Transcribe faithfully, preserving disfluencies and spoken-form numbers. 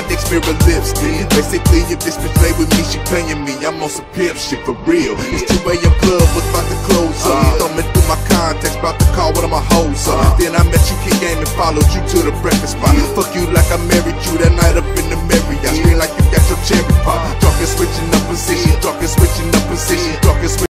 my dick's mirror lipstick. Basically, if this bitch lay with me, she paying me. I'm on some pimp shit for real. It's two A M club, was about to close up. Thumbing through my contacts, about to call one of my hoes up. Then I met you, kick game, and followed you to the breakfast spot. Fuck you like I married you that night up in the Marriott.